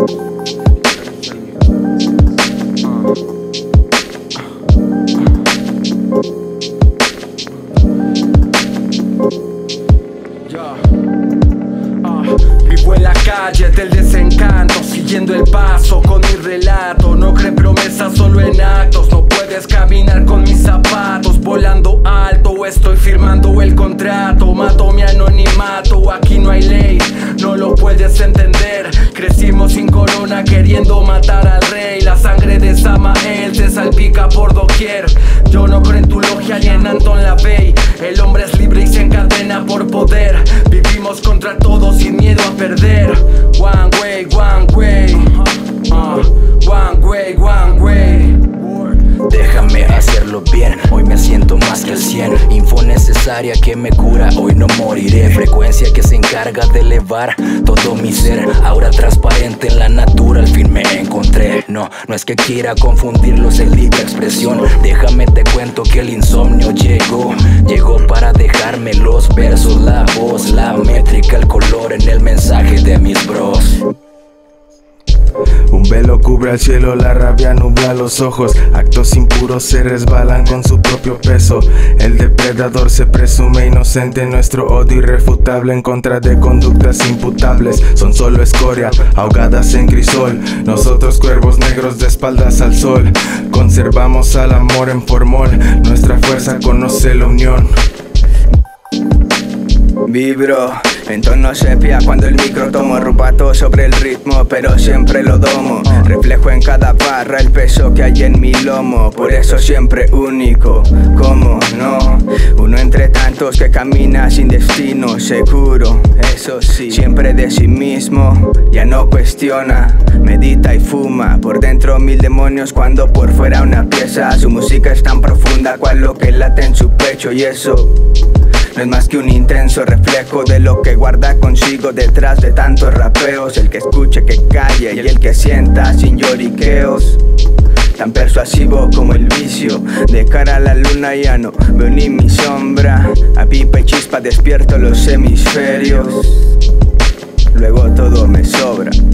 Vivo en la calle del desencanto, siguiendo el paso con mi relato. No cree promesas, solo en actos. No puedes caminar con mis zapatos. Volando alto, estoy firmando el contrato. Mato mi anonimato, aquí no hay ley, no lo puedes entender. Crecimos sin corona queriendo matar al rey. La sangre de Samael te salpica por doquier. Yo no creo en tu logia ni en Anton LaVey. El hombre es libre y se encadena por poder. Vivimos contra todo sin miedo a perder. One way, one way. One way, one way. Déjame hacerlo bien, hoy me siento más que el 100. Info necesaria que me cura, hoy no moriré. Frecuencia que se encarga de elevar todo mi ser. Aura transparente en la natura, al fin me encontré. No es que quiera confundirlos en libre expresión. Déjame te cuento que el insomnio llegó para dejarme los versos, la voz, la métrica, el color en el mensaje de mis bros. Un velo cubre al cielo, la rabia nubla los ojos. Actos impuros se resbalan con su propio peso. El depredador se presume inocente. Nuestro odio irrefutable en contra de conductas imputables son solo escoria, ahogadas en crisol. Nosotros cuervos negros de espaldas al sol. Conservamos al amor en formol. Nuestra fuerza conoce la unión. Vibro en tono sepia cuando el micro tomo. Rubato sobre el ritmo pero siempre lo domo. Reflejo en cada barra el peso que hay en mi lomo. Por eso siempre único, ¿cómo no? Uno entre tantos que camina sin destino seguro. Eso sí, siempre de sí mismo, ya no cuestiona. Medita y fuma, por dentro mil demonios cuando por fuera una pieza. Su música es tan profunda cual lo que late en su pecho. Y eso no es más que un intenso reflejo de lo que guarda consigo detrás de tantos rapeos. El que escuche que calle y el que sienta sin lloriqueos. Tan persuasivo como el vicio. De cara a la luna ya no veo ni mi sombra. A pipa y chispa despierto los hemisferios. Luego todo me sobra.